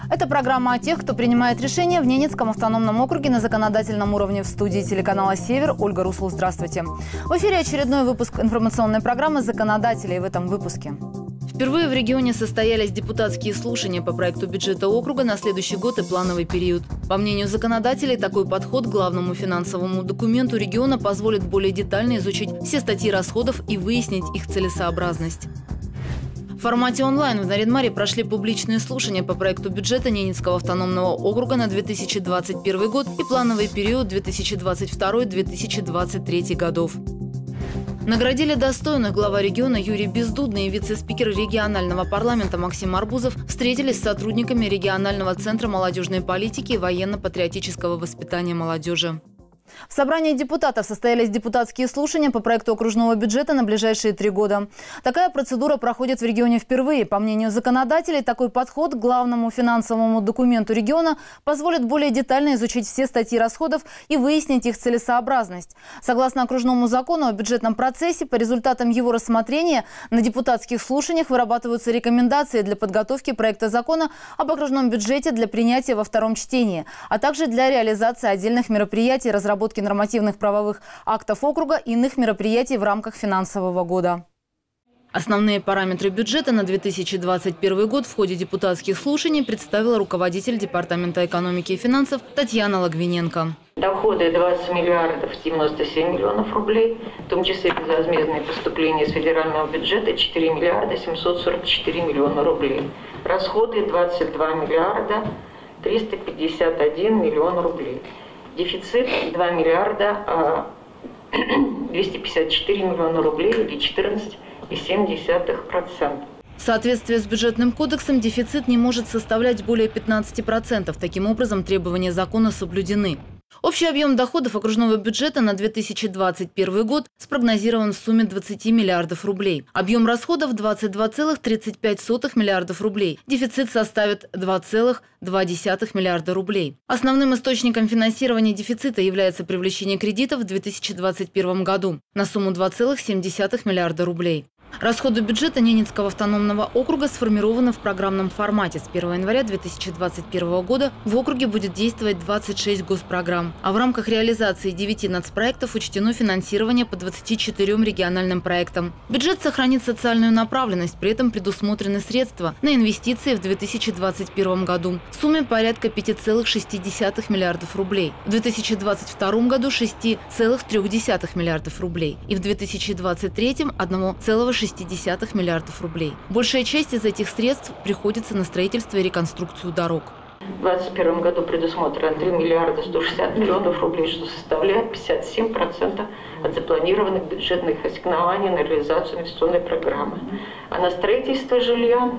Это программа о тех, кто принимает решения в Ненецком автономном округе на законодательном уровне. В студии телеканала «Север» Ольга Русул. Здравствуйте. В эфире очередной выпуск информационной программы «Законодатели». В этом выпуске. Впервые в регионе состоялись депутатские слушания по проекту бюджета округа на следующий год и плановый период. По мнению законодателей, такой подход к главному финансовому документу региона позволит более детально изучить все статьи расходов и выяснить их целесообразность. В формате онлайн в Нарьян-Маре прошли публичные слушания по проекту бюджета Ненецкого автономного округа на 2021 год и плановый период 2022-2023 годов. Наградили достойных. Глава региона Юрий Бездудный и вице-спикер регионального парламента Максим Арбузов встретились с сотрудниками регионального центра молодежной политики и военно-патриотического воспитания молодежи. В собрании депутатов состоялись депутатские слушания по проекту окружного бюджета на ближайшие 3 года. Такая процедура проходит в регионе впервые. По мнению законодателей, такой подход к главному финансовому документу региона позволит более детально изучить все статьи расходов и выяснить их целесообразность. Согласно окружному закону о бюджетном процессе, по результатам его рассмотрения на депутатских слушаниях вырабатываются рекомендации для подготовки проекта закона об окружном бюджете для принятия во втором чтении, а также для реализации отдельных мероприятий, разработки нормативных правовых актов округа и иных мероприятий в рамках финансового года. Основные параметры бюджета на 2021 год в ходе депутатских слушаний представила руководитель Департамента экономики и финансов Татьяна Логвиненко. Доходы 20 миллиардов 97 миллионов рублей, в том числе безвозмездные поступления из федерального бюджета 4 миллиарда 744 миллиона рублей. Расходы 22 миллиарда 351 миллион рублей. Дефицит 2 миллиарда 254 миллиона рублей или 14,7%. В соответствии с бюджетным кодексом дефицит не может составлять более 15%. Таким образом, требования закона соблюдены. Общий объем доходов окружного бюджета на 2021 год спрогнозирован в сумме 20 миллиардов рублей. Объем расходов – 22,35 миллиардов рублей. Дефицит составит 2,2 миллиарда рублей. Основным источником финансирования дефицита является привлечение кредитов в 2021 году на сумму 2,7 миллиарда рублей. Расходы бюджета Ненецкого автономного округа сформированы в программном формате. С 1 января 2021 года в округе будет действовать 26 госпрограмм. А в рамках реализации 9 нацпроектов учтено финансирование по 24 региональным проектам. Бюджет сохранит социальную направленность, при этом предусмотрены средства на инвестиции в 2021 году в сумме порядка 5,6 миллиардов рублей. В 2022 году 6,3 миллиардов рублей. И в 2023 1,6 миллиардов рублей. Большая часть из этих средств приходится на строительство и реконструкцию дорог. В 2021 году предусмотрено 3 миллиарда 160 миллионов рублей, что составляет 57% от запланированных бюджетных ассигнований на реализацию инвестиционной программы. А на строительство жилья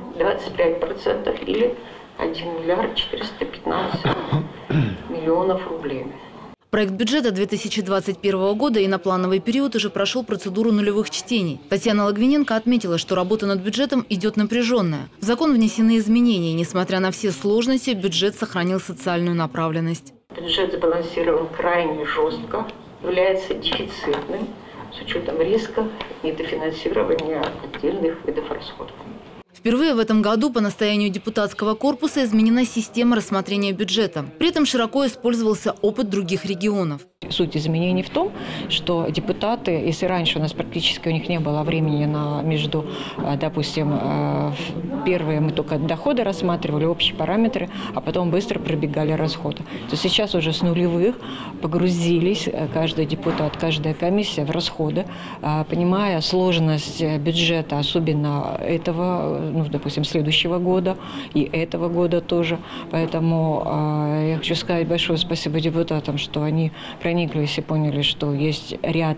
25% или 1 миллиард 415 миллионов рублей. Проект бюджета 2021 года и на плановый период уже прошел процедуру нулевых чтений. Татьяна Логвиненко отметила, что работа над бюджетом идет напряженная. В закон внесены изменения, и, несмотря на все сложности, бюджет сохранил социальную направленность. Бюджет сбалансирован крайне жестко, является дефицитным с учетом риска недофинансирования отдельных видов расходов. Впервые в этом году по настоянию депутатского корпуса изменена система рассмотрения бюджета. При этом широко использовался опыт других регионов. Суть изменений в том, что депутаты, если раньше у нас практически у них не было времени между, допустим, первые мы только доходы рассматривали, общие параметры, а потом быстро пробегали расходы, то сейчас уже с нулевых погрузились каждый депутат, каждая комиссия в расходы, понимая сложность бюджета, особенно этого, допустим, следующего года и этого года тоже. Поэтому я хочу сказать большое спасибо депутатам, что они прониклись и поняли, что есть ряд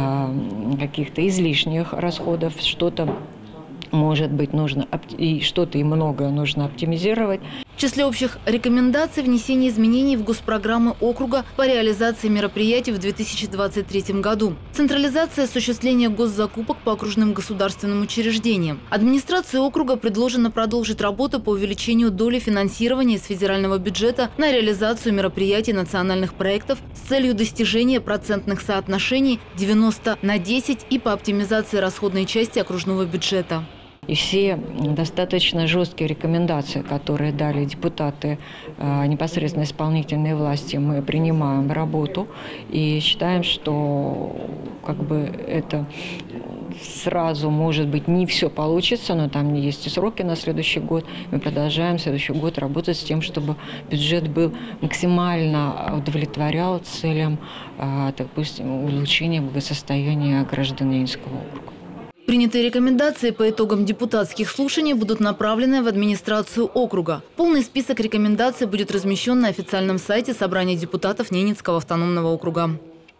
каких-то излишних расходов, что-то может быть нужно, и что-то и многое нужно оптимизировать. В числе общих рекомендаций внесение изменений в госпрограммы округа по реализации мероприятий в 2023 году. Централизация осуществления госзакупок по окружным государственным учреждениям. Администрации округа предложено продолжить работу по увеличению доли финансирования из федерального бюджета на реализацию мероприятий национальных проектов с целью достижения процентных соотношений 90/10 и по оптимизации расходной части окружного бюджета. И все достаточно жесткие рекомендации, которые дали депутаты непосредственно исполнительной власти, мы принимаем в работу и считаем, что это сразу, может быть, не все получится, но там есть и сроки на следующий год. Мы продолжаем в следующий год работать с тем, чтобы бюджет был максимально удовлетворял целям, допустим, улучшения благосостояния граждан Ленинского округа. Принятые рекомендации по итогам депутатских слушаний будут направлены в администрацию округа. Полный список рекомендаций будет размещен на официальном сайте Собрания депутатов Ненецкого автономного округа.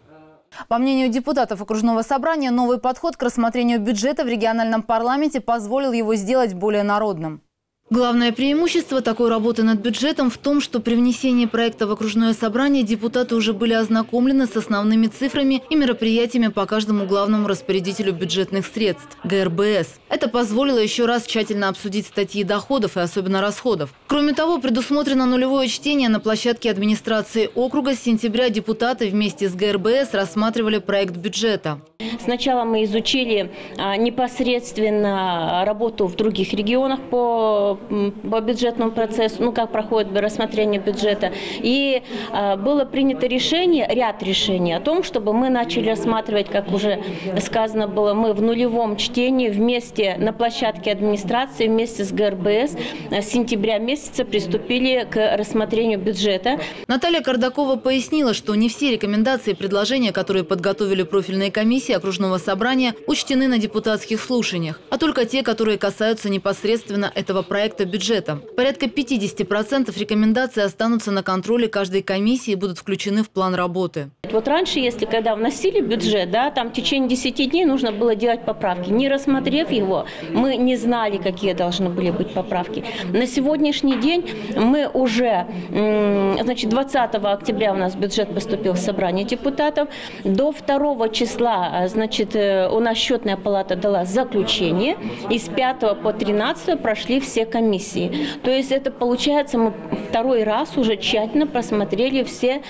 По мнению депутатов окружного собрания, новый подход к рассмотрению бюджета в региональном парламенте позволил его сделать более народным. Главное преимущество такой работы над бюджетом в том, что при внесении проекта в окружное собрание депутаты уже были ознакомлены с основными цифрами и мероприятиями по каждому главному распорядителю бюджетных средств – ГРБС. Это позволило еще раз тщательно обсудить статьи доходов и особенно расходов. Кроме того, предусмотрено нулевое чтение на площадке администрации округа. С сентября депутаты вместе с ГРБС рассматривали проект бюджета. Сначала мы изучили непосредственно работу в других регионах по бюджетному процессу, как проходит рассмотрение бюджета. И было принято ряд решений о том, чтобы мы начали рассматривать, как уже сказано было, мы в нулевом чтении вместе на площадке администрации, вместе с ГРБС с сентября месяца приступили к рассмотрению бюджета. Наталья Кардакова пояснила, что не все рекомендации и предложения, которые подготовили профильные комиссии окружного собрания, учтены на депутатских слушаниях, а только те, которые касаются непосредственно этого проекта бюджета. Порядка 50% рекомендаций останутся на контроле каждой комиссии и будут включены в план работы. Вот раньше, когда вносили бюджет, там в течение 10 дней нужно было делать поправки. Не рассмотрев его, мы не знали, какие должны были быть поправки. На сегодняшний день мы уже, 20 октября у нас бюджет поступил в собрание депутатов. До 2 числа, у нас счетная палата дала заключение. И с 5 по 13 прошли все комиссии. То есть это получается, мы второй раз уже тщательно просмотрели все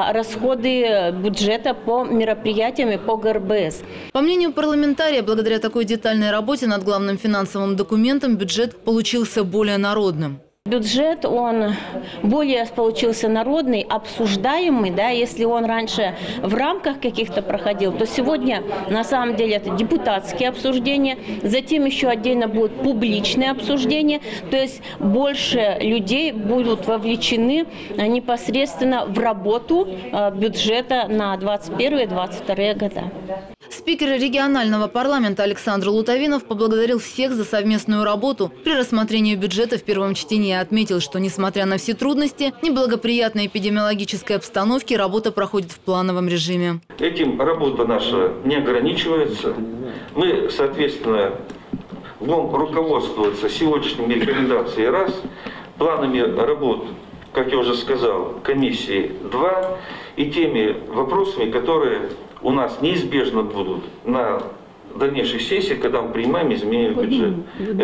расходы бюджета по мероприятиям и по ГРБС. По мнению парламентария, благодаря такой детальной работе над главным финансовым документом бюджет получился более народным. Бюджет, он более получился народный, обсуждаемый, если он раньше в рамках каких-то проходил, то сегодня на самом деле это депутатские обсуждения, затем еще отдельно будут публичные обсуждения, то есть больше людей будут вовлечены непосредственно в работу бюджета на 2021-2022 года. Спикер регионального парламента Александр Лутовинов поблагодарил всех за совместную работу при рассмотрении бюджета в первом чтении и отметил, что, несмотря на все трудности, неблагоприятной эпидемиологической обстановки, работа проходит в плановом режиме. Этим работа наша не ограничивается. Мы, соответственно, будем руководствоваться сегодняшними рекомендациями раз, планами работ, как я уже сказал, комиссии 2 и теми вопросами, которые у нас неизбежно будут на дальнейших сессиях, когда мы принимаем изменения в бюджет.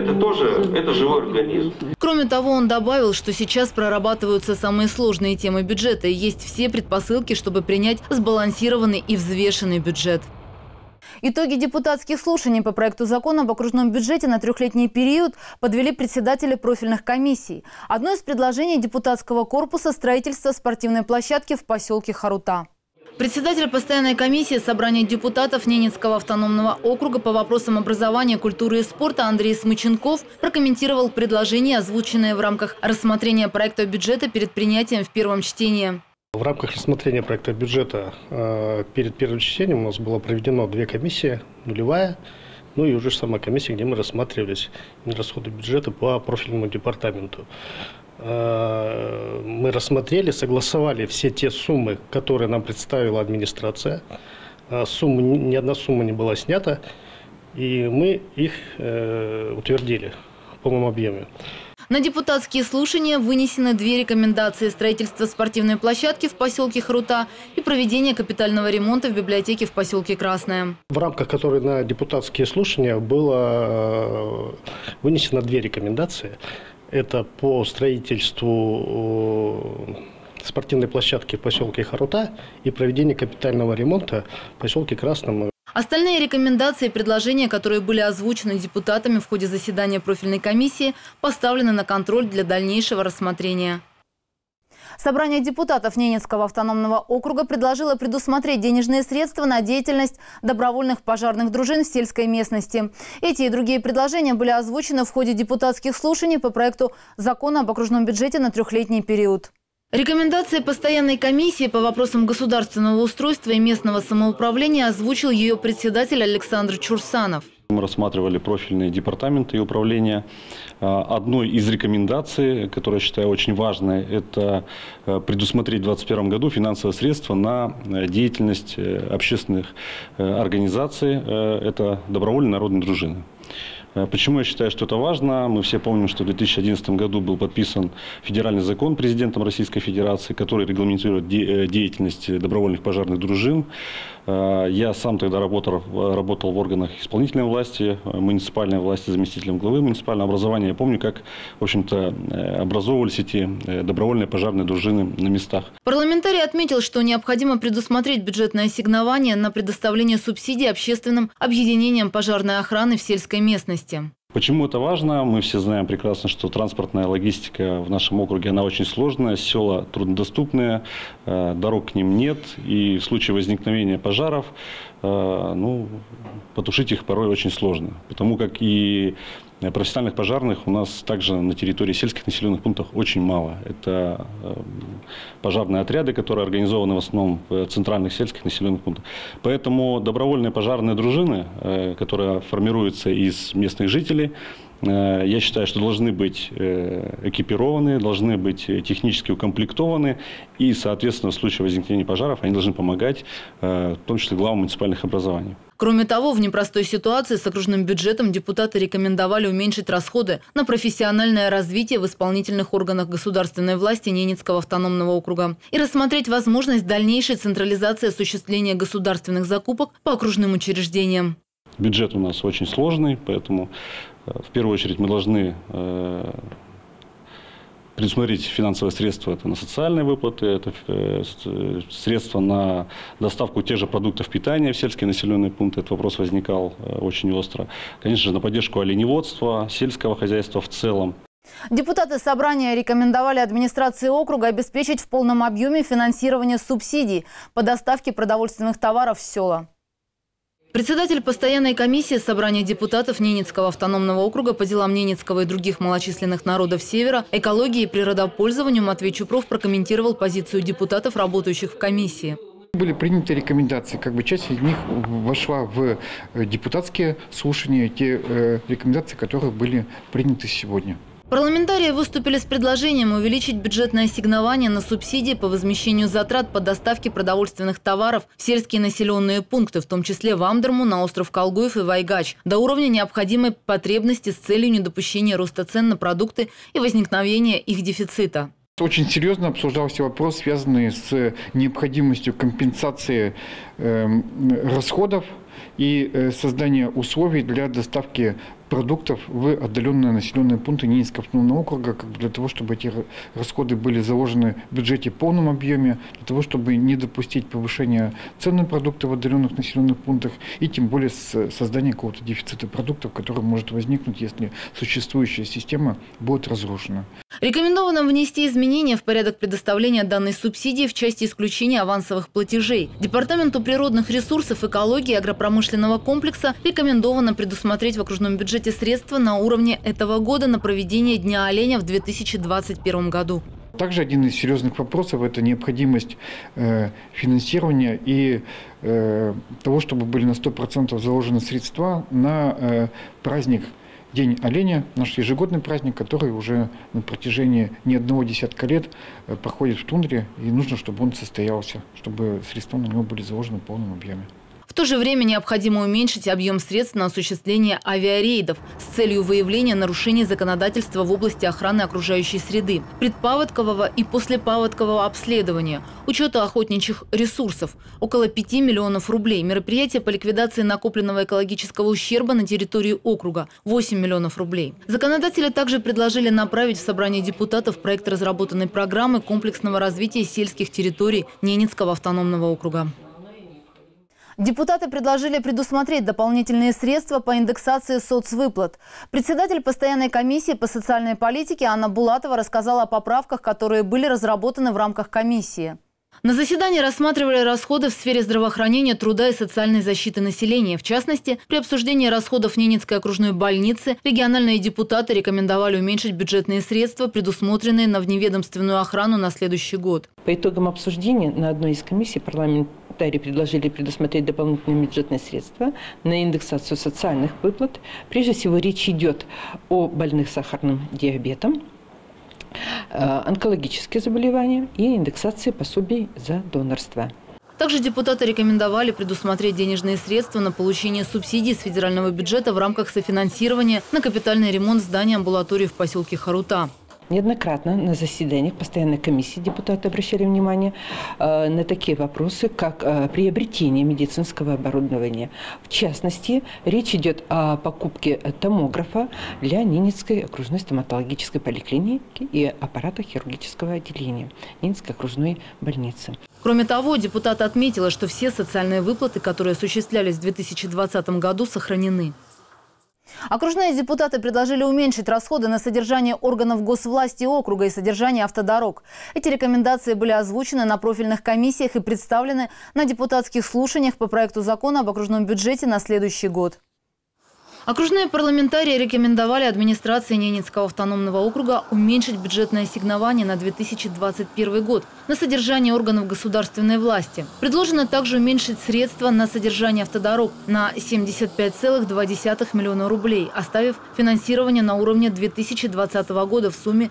Это живой организм. Кроме того, он добавил, что сейчас прорабатываются самые сложные темы бюджета и есть все предпосылки, чтобы принять сбалансированный и взвешенный бюджет. Итоги депутатских слушаний по проекту закона об окружном бюджете на 3-летний период подвели председатели профильных комиссий. Одно из предложений депутатского корпуса – строительство спортивной площадки в поселке Харута. Председатель постоянной комиссии собрания депутатов Ненецкого автономного округа по вопросам образования, культуры и спорта Андрей Смыченков прокомментировал предложения, озвученные в рамках рассмотрения проекта бюджета перед принятием в первом чтении. В рамках рассмотрения проекта бюджета перед первым чтением у нас было проведено 2 комиссии, нулевая, и уже сама комиссия, где мы рассматривались расходы бюджета по профильному департаменту. Мы рассмотрели, согласовали все те суммы, которые нам представила администрация. Ни одна сумма не была снята, и мы их утвердили в полном объеме. На депутатские слушания вынесены 2 рекомендации: строительство спортивной площадки в поселке Харута и проведение капитального ремонта в библиотеке в поселке Красное. В рамках которой на депутатские слушания было вынесено 2 рекомендации. Это по строительству спортивной площадки в поселке Харута и проведение капитального ремонта в поселке Красном. Остальные рекомендации и предложения, которые были озвучены депутатами в ходе заседания профильной комиссии, поставлены на контроль для дальнейшего рассмотрения. Собрание депутатов Ненецкого автономного округа предложило предусмотреть денежные средства на деятельность добровольных пожарных дружин в сельской местности. Эти и другие предложения были озвучены в ходе депутатских слушаний по проекту закона об окружном бюджете на трехлетний период. Рекомендации постоянной комиссии по вопросам государственного устройства и местного самоуправления озвучил ее председатель Александр Чурсанов. Мы рассматривали профильные департаменты и управления. Одной из рекомендаций, которую я считаю очень важной, это предусмотреть в 2021 году финансовые средства на деятельность общественных организаций. Это добровольные народные дружины. Почему я считаю, что это важно? Мы все помним, что в 2011 году был подписан федеральный закон президентом Российской Федерации, который регламентирует деятельность добровольных пожарных дружин. Я сам тогда работал в органах исполнительной власти, муниципальной власти, заместителем главы муниципального образования. Я помню, как, в общем-то, образовывались эти добровольные пожарные дружины на местах. Парламентарий отметил, что необходимо предусмотреть бюджетное ассигнование на предоставление субсидий общественным объединениям пожарной охраны в сельской местности. Почему это важно? Мы все знаем прекрасно, что транспортная логистика в нашем округе, она очень сложная, села труднодоступные, дорог к ним нет, и в случае возникновения пожаров, потушить их порой очень сложно, потому как и профессиональных пожарных у нас также на территории сельских населенных пунктов очень мало. Это пожарные отряды, которые организованы в основном в центральных сельских населенных пунктах. Поэтому добровольные пожарные дружины, которые формируются из местных жителей, я считаю, что должны быть экипированы, должны быть технически укомплектованы и, соответственно, в случае возникновения пожаров они должны помогать, в том числе главам муниципальных образований. Кроме того, в непростой ситуации с окружным бюджетом депутаты рекомендовали уменьшить расходы на профессиональное развитие в исполнительных органах государственной власти Ненецкого автономного округа и рассмотреть возможность дальнейшей централизации осуществления государственных закупок по окружным учреждениям. Бюджет у нас очень сложный, поэтому в первую очередь мы должны предусмотреть финансовые средства это на социальные выплаты, это средства на доставку тех же продуктов питания в сельские населенные пункты. Этот вопрос возникал очень остро. Конечно же, на поддержку оленеводства, сельского хозяйства в целом. Депутаты собрания рекомендовали администрации округа обеспечить в полном объеме финансирование субсидий по доставке продовольственных товаров в села. Председатель постоянной комиссии собрания депутатов Ненецкого автономного округа по делам Ненецкого и других малочисленных народов Севера, экологии и природопользованию Матвей Чупров прокомментировал позицию депутатов, работающих в комиссии. Были приняты рекомендации, часть из них вошла в депутатские слушания, те рекомендации, которые были приняты сегодня. Парламентарии выступили с предложением увеличить бюджетное ассигнование на субсидии по возмещению затрат по доставке продовольственных товаров в сельские населенные пункты, в том числе в Амдерму, на остров Колгуев и Вайгач, до уровня необходимой потребности с целью недопущения роста цен на продукты и возникновения их дефицита. Очень серьезно обсуждался вопрос, связанный с необходимостью компенсации расходов и создания условий для доставки продуктов в отдаленные населенные пункты Ненецкого автономного округа, для того, чтобы эти расходы были заложены в бюджете в полном объеме, для того, чтобы не допустить повышения цен на продукты в отдаленных населенных пунктах и тем более создания какого-то дефицита продуктов, который может возникнуть, если существующая система будет разрушена. Рекомендовано внести изменения в порядок предоставления данной субсидии в части исключения авансовых платежей. Департаменту природных ресурсов, экологии и агропромышленного комплекса рекомендовано предусмотреть в окружном бюджете средства на уровне этого года на проведение Дня оленя в 2021 году. Также один из серьезных вопросов – это необходимость финансирования и того, чтобы были на 100% заложены средства на праздник День оленя, наш ежегодный праздник, который уже на протяжении не одного десятка лет проходит в тундре, и нужно, чтобы он состоялся, чтобы средства на него были заложены в полном объеме. В то же время необходимо уменьшить объем средств на осуществление авиарейдов с целью выявления нарушений законодательства в области охраны окружающей среды, предпаводкового и послепаводкового обследования, учета охотничьих ресурсов – около 5 миллионов рублей, мероприятия по ликвидации накопленного экологического ущерба на территории округа – 8 миллионов рублей. Законодатели также предложили направить в собрание депутатов проект разработанной программы комплексного развития сельских территорий Ненецкого автономного округа. Депутаты предложили предусмотреть дополнительные средства по индексации соцвыплат. Председатель постоянной комиссии по социальной политике Анна Булатова рассказала о поправках, которые были разработаны в рамках комиссии. На заседании рассматривали расходы в сфере здравоохранения, труда и социальной защиты населения. В частности, при обсуждении расходов Ненецкой окружной больницы региональные депутаты рекомендовали уменьшить бюджетные средства, предусмотренные на вневедомственную охрану на следующий год. По итогам обсуждения на одной из комиссий парламентарии предложили предусмотреть дополнительные бюджетные средства на индексацию социальных выплат. Прежде всего, речь идет о больных сахарным диабетом, онкологические заболевания и индексации пособий за донорство. Также депутаты рекомендовали предусмотреть денежные средства на получение субсидий с федерального бюджета в рамках софинансирования на капитальный ремонт здания амбулатории в поселке Харута. Неоднократно на заседаниях постоянной комиссии депутаты обращали внимание на такие вопросы, как приобретение медицинского оборудования. В частности, речь идет о покупке томографа для Ненецкой окружной стоматологической поликлиники и аппарата хирургического отделения Ненецкой окружной больницы. Кроме того, депутат отметила, что все социальные выплаты, которые осуществлялись в 2020 году, сохранены. Окружные депутаты предложили уменьшить расходы на содержание органов госвласти округа и содержание автодорог. Эти рекомендации были озвучены на профильных комиссиях и представлены на депутатских слушаниях по проекту закона об окружном бюджете на следующий год. Окружные парламентарии рекомендовали администрации Ненецкого автономного округа уменьшить бюджетное ассигнование на 2021 год на содержание органов государственной власти. Предложено также уменьшить средства на содержание автодорог на 75,2 миллиона рублей, оставив финансирование на уровне 2020 года в сумме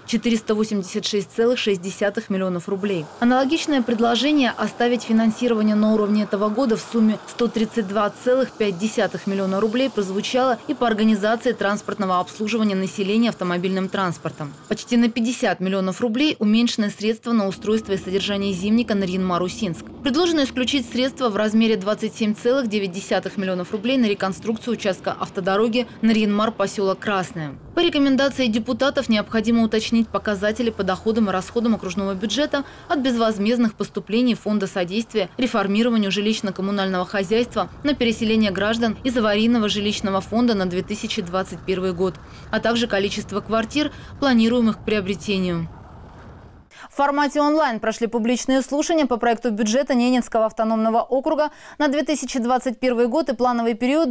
486,6 миллионов рублей. Аналогичное предложение оставить финансирование на уровне этого года в сумме 132,5 миллиона рублей прозвучало и по организации транспортного обслуживания населения автомобильным транспортом. Почти на 50 миллионов рублей уменьшены средства на устройство и содержание зимника Нарьян-Мар-Усинск. Предложено исключить средства в размере 27,9 миллионов рублей на реконструкцию участка автодороги Нарьян-Мар поселок Красное. По рекомендации депутатов необходимо уточнить показатели по доходам и расходам окружного бюджета от безвозмездных поступлений Фонда содействия реформированию жилищно-коммунального хозяйства на переселение граждан из аварийного жилищного фонда на 2021 год, а также количество квартир, планируемых к приобретению. В формате онлайн прошли публичные слушания по проекту бюджета Ненецкого автономного округа на 2021 год и плановый период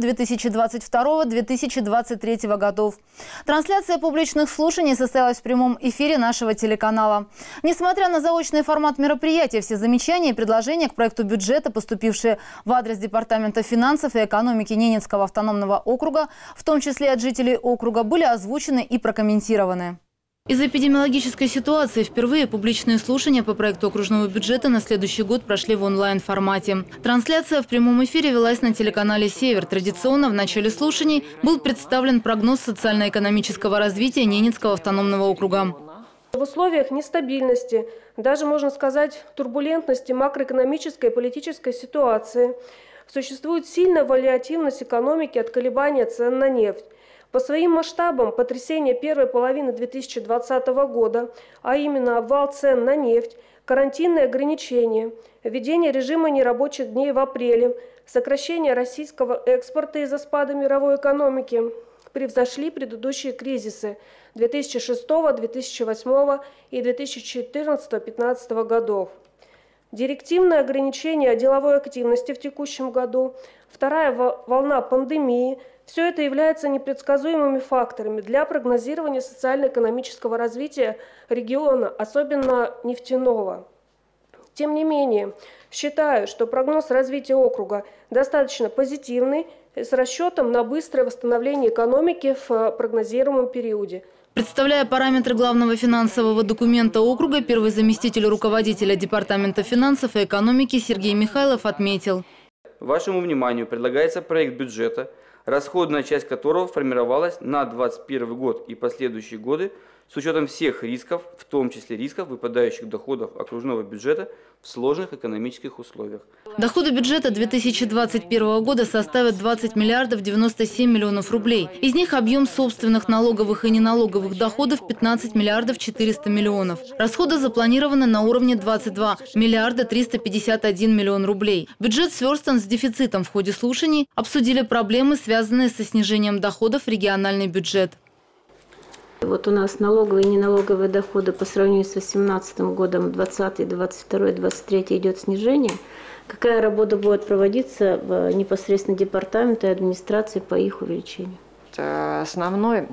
2022-2023 годов. Трансляция публичных слушаний состоялась в прямом эфире нашего телеканала. Несмотря на заочный формат мероприятия, все замечания и предложения к проекту бюджета, поступившие в адрес Департамента финансов и экономики Ненецкого автономного округа, в том числе от жителей округа, были озвучены и прокомментированы. Из-за эпидемиологической ситуации впервые публичные слушания по проекту окружного бюджета на следующий год прошли в онлайн-формате. Трансляция в прямом эфире велась на телеканале «Север». Традиционно в начале слушаний был представлен прогноз социально-экономического развития Ненецкого автономного округа. В условиях нестабильности, даже, можно сказать, турбулентности макроэкономической и политической ситуации существует сильная вариативность экономики от колебания цен на нефть. По своим масштабам потрясение первой половины 2020 года, а именно обвал цен на нефть, карантинные ограничения, введение режима нерабочих дней в апреле, сокращение российского экспорта из-за спада мировой экономики, превзошли предыдущие кризисы 2006, 2008 и 2014-2015 годов. Директивное ограничение деловой активности в текущем году, вторая волна пандемии – все это является непредсказуемыми факторами для прогнозирования социально-экономического развития региона, особенно нефтяного. Тем не менее, считаю, что прогноз развития округа достаточно позитивный, с расчетом на быстрое восстановление экономики в прогнозируемом периоде. Представляя параметры главного финансового документа округа, первый заместитель руководителя Департамента финансов и экономики Сергей Михайлов отметил. Вашему вниманию предлагается проект бюджета, расходная часть которого формировалась на 2021 год и последующие годы с учетом всех рисков, в том числе рисков выпадающих доходов окружного бюджета в сложных экономических условиях. Доходы бюджета 2021 года составят 20 миллиардов 97 миллионов рублей. Из них объем собственных налоговых и неналоговых доходов 15 миллиардов 400 миллионов. Расходы запланированы на уровне 22 миллиарда 351 миллион рублей. Бюджет сверстан с дефицитом. В ходе слушаний обсудили проблемы, связанные со снижением доходов в региональный бюджет. Вот у нас налоговые и неналоговые доходы по сравнению с 2018 годом, 2020, 2022, 2023 идет снижение. Какая работа будет проводиться в непосредственно департаменте и администрации по их увеличению? Основной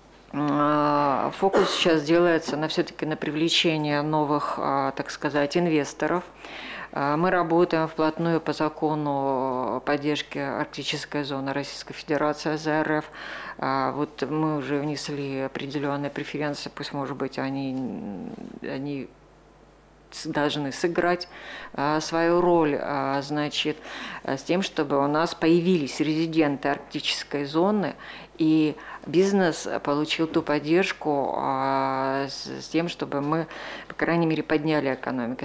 фокус сейчас делается все-таки на привлечение новых, так сказать, инвесторов. Мы работаем вплотную по закону поддержки арктической зоны Российской Федерации АЗРФ. Вот мы уже внесли определенные преференции, пусть, может быть, они должны сыграть свою роль, значит, с тем, чтобы у нас появились резиденты арктической зоны, и бизнес получил ту поддержку с тем, чтобы мы, по крайней мере, подняли экономику.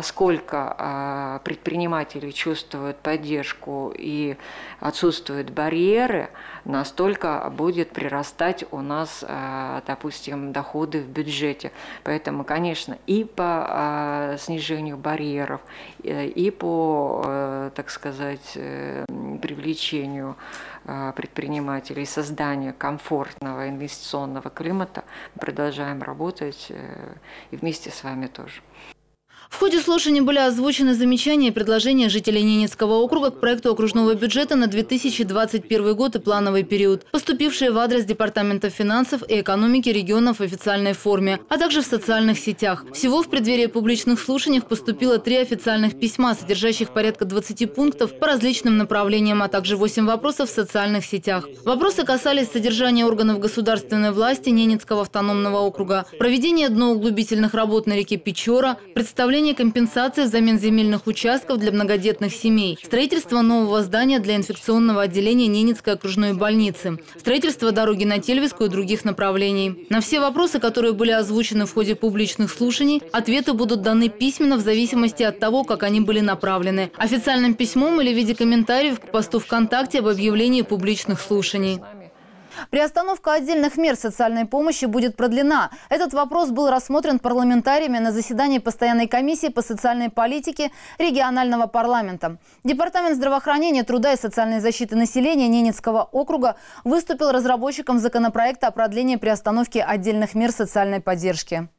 Насколько предприниматели чувствуют поддержку и отсутствуют барьеры, настолько будет прирастать у нас, допустим, доходы в бюджете. Поэтому, конечно, и по снижению барьеров, и по, так сказать, привлечению предпринимателей, созданию комфортного инвестиционного климата мы продолжаем работать и вместе с вами тоже. В ходе слушаний были озвучены замечания и предложения жителей Ненецкого округа к проекту окружного бюджета на 2021 год и плановый период, поступившие в адрес Департамента финансов и экономики регионов в официальной форме, а также в социальных сетях. Всего в преддверии публичных слушаний поступило 3 официальных письма, содержащих порядка 20 пунктов по различным направлениям, а также 8 вопросов в социальных сетях. Вопросы касались содержания органов государственной власти Ненецкого автономного округа, проведения дноуглубительных работ на реке Печора, представления компенсации взамен земельных участков для многодетных семей, строительство нового здания для инфекционного отделения Ненецкой окружной больницы, строительство дороги на Тельвискую и других направлений. На все вопросы, которые были озвучены в ходе публичных слушаний, ответы будут даны письменно в зависимости от того, как они были направлены, официальным письмом или в виде комментариев к посту ВКонтакте об объявлении публичных слушаний. Приостановка отдельных мер социальной помощи будет продлена. Этот вопрос был рассмотрен парламентариями на заседании Постоянной комиссии по социальной политике регионального парламента. Департамент здравоохранения, труда и социальной защиты населения Ненецкого округа выступил разработчиком законопроекта о продлении приостановки отдельных мер социальной поддержки.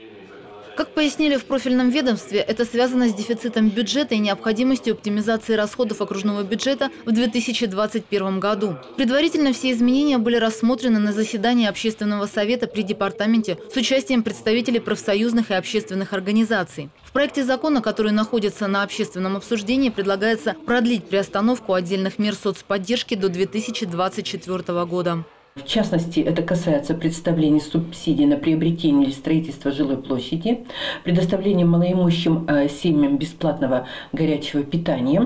Как пояснили в профильном ведомстве, это связано с дефицитом бюджета и необходимостью оптимизации расходов окружного бюджета в 2021 году. Предварительно все изменения были рассмотрены на заседании Общественного совета при департаменте с участием представителей профсоюзных и общественных организаций. В проекте закона, который находится на общественном обсуждении, предлагается продлить приостановку отдельных мер соцподдержки до 2024 года. В частности, это касается представления субсидий на приобретение или строительство жилой площади, предоставления малоимущим семьям бесплатного горячего питания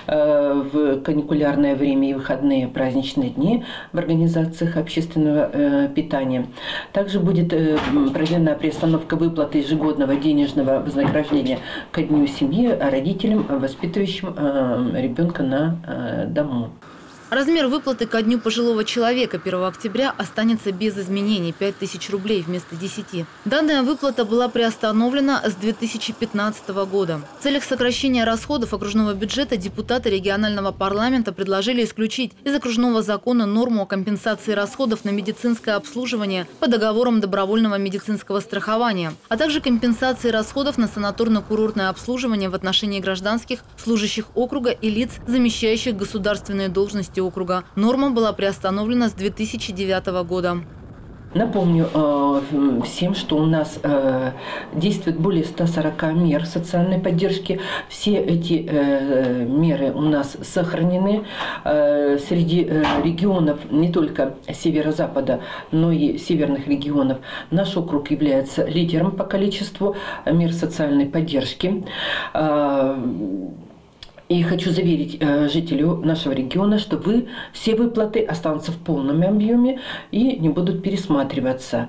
в каникулярное время и выходные праздничные дни в организациях общественного питания. Также будет проведена приостановка выплаты ежегодного денежного вознаграждения ко дню семьи родителям, воспитывающим ребенка на дому. Размер выплаты ко дню пожилого человека 1 октября останется без изменений – 5000 рублей вместо 10. Данная выплата была приостановлена с 2015 года. В целях сокращения расходов окружного бюджета депутаты регионального парламента предложили исключить из окружного закона норму о компенсации расходов на медицинское обслуживание по договорам добровольного медицинского страхования, а также компенсации расходов на санаторно-курортное обслуживание в отношении гражданских, служащих округа и лиц, замещающих государственные должности округа. Норма была приостановлена с 2009 года. Напомню всем, что у нас действует более 140 мер социальной поддержки. Все эти меры у нас сохранены. Среди регионов не только северо-запада, но и северных регионов наш округ является лидером по количеству мер социальной поддержки. И хочу заверить жителю нашего региона, что все выплаты останутся в полном объеме и не будут пересматриваться.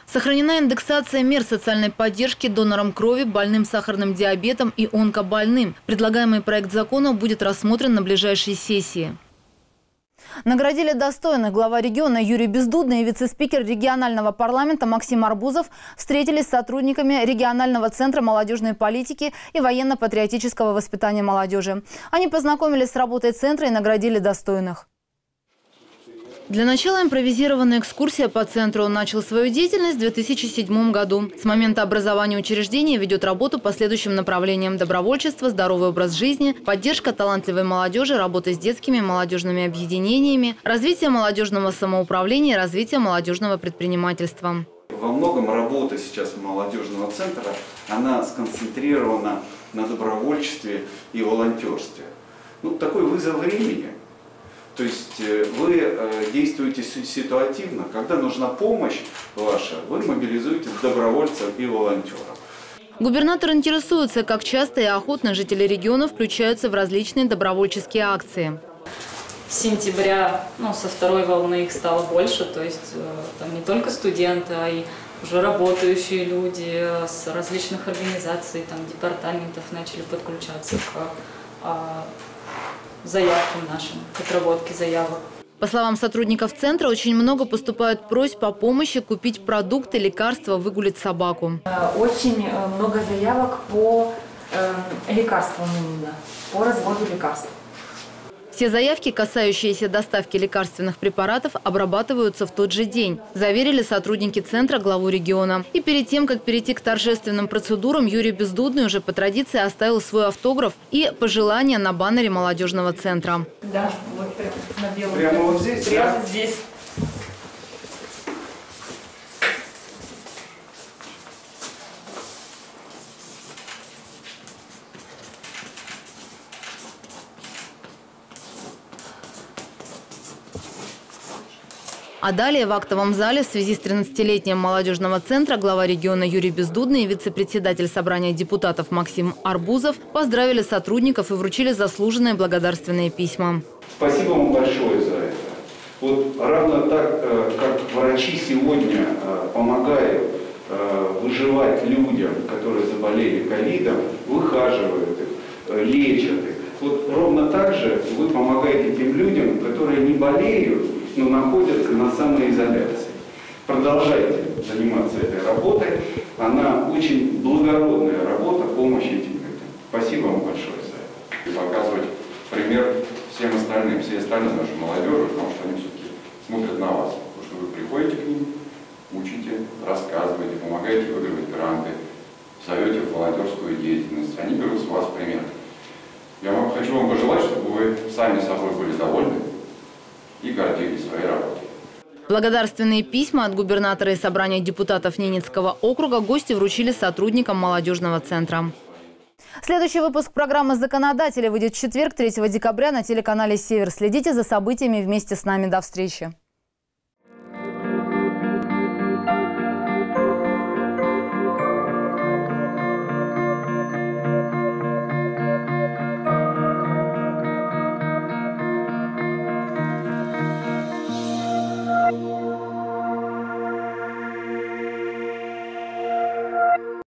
Сохранена индексация мер социальной поддержки донорам крови, больным сахарным диабетом и онкобольным. Предлагаемый проект закона будет рассмотрен на ближайшей сессии. Наградили достойных. Глава региона Юрий Бездудный и вице-спикер регионального парламента Максим Арбузов встретились с сотрудниками регионального центра молодежной политики и военно-патриотического воспитания молодежи. Они познакомились с работой центра и наградили достойных. Для начала импровизированная экскурсия по центру начал свою деятельность в 2007 году. С момента образования учреждения ведет работу по следующим направлениям: добровольчество, здоровый образ жизни, поддержка талантливой молодежи, работа с детскими и молодежными объединениями, развитие молодежного самоуправления и развитие молодежного предпринимательства. Во многом работа сейчас молодежного центра, она сконцентрирована на добровольчестве и волонтерстве. Такой вызов времени. То есть вы действуете ситуативно. Когда нужна помощь ваша, вы мобилизуете добровольцев и волонтеров. Губернатор интересуется, как часто и охотно жители региона включаются в различные добровольческие акции. С сентября, со второй волны их стало больше. То есть там не только студенты, а и уже работающие люди с различных организаций, там, департаментов начали подключаться к заявкам нашим, к отработке заявок. По словам сотрудников центра, очень много поступает просьб о помощи купить продукты, лекарства, выгулить собаку. Очень много заявок по лекарствам именно, по разводу лекарств. Все заявки, касающиеся доставки лекарственных препаратов, обрабатываются в тот же день, заверили сотрудники центра главу региона. И перед тем, как перейти к торжественным процедурам, Юрий Бездудный уже по традиции оставил свой автограф и пожелания на баннере молодежного центра. Да, вот на белом. Прямо вот здесь? Прямо здесь. А далее в актовом зале в связи с 13-летием молодежного центра глава региона Юрий Бездудный и вице-председатель собрания депутатов Максим Арбузов поздравили сотрудников и вручили заслуженные благодарственные письма. Спасибо вам большое за это. Вот равно так, как врачи сегодня помогают выживать людям, которые заболели ковидом, выхаживают их, лечат их. Вот ровно так же вы помогаете тем людям, которые не болеют, но находятся на самоизоляции. Продолжайте заниматься этой работой. Она очень благородная работа помощи этим людям. Спасибо вам большое за это. И показывать пример всем остальным, всей остальной нашей молодежи, потому что они все-таки смотрят на вас. Потому что вы приходите к ним, учите, рассказываете, помогаете выигрывать гранты, зовете в волонтерскую деятельность. Они берут с вас пример. Я хочу вам пожелать, чтобы вы сами собой были довольны и гордились своей работой. Благодарственные письма от губернатора и собрания депутатов Ненецкого округа гости вручили сотрудникам молодежного центра. Следующий выпуск программы «Законодатели» выйдет в четверг, 3 декабря на телеканале «Север». Следите за событиями вместе с нами. До встречи.